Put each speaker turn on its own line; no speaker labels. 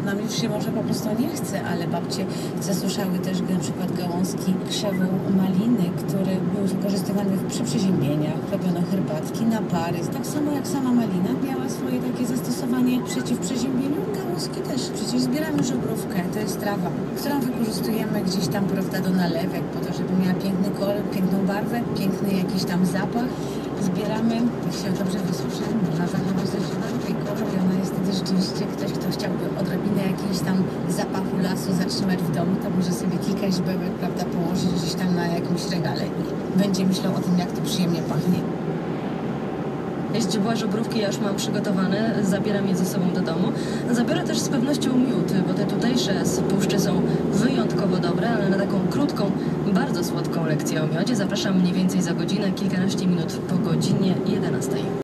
nam już się może po prostu nie chce, ale babcie zasuszały też na przykład gałązki krzewu maliny, które były wykorzystywane przy przeziębieniach. Robiono herbatki, napary. Tak samo jak sama malina miała swoje takie zastosowanie przeciw przeziębieniu, gałązki też. Przecież zbieramy żubrówkę, to jest trawa, którą wykorzystujemy gdzieś tam, prawda, do nalewek, po to, żeby miała piękny kolor, piękną barwę, piękny jakiś tam zapach. Zbieramy, jak się dobrze wysuszy, można zachować też tej kolor i ona jest wtedy rzeczywiście, ktoś, kto chciałby odrobinę jakiejś tam zapachu lasu zatrzymać w domu, to może sobie kilka źbełek, prawda, położyć gdzieś tam na jakimś regale i będzie myślał o tym, jak to przyjemnie pachnie.
Źdźbła żubrówki ja już mam przygotowane, zabieram je ze sobą do domu. Zabiorę też z pewnością miód, bo te tutejsze z puszczy są wyjątkowo dobre, ale na taką krótką, bardzo słodką lekcję o miodzie zapraszam mniej więcej za godzinę, kilkanaście minut po godzinie 11.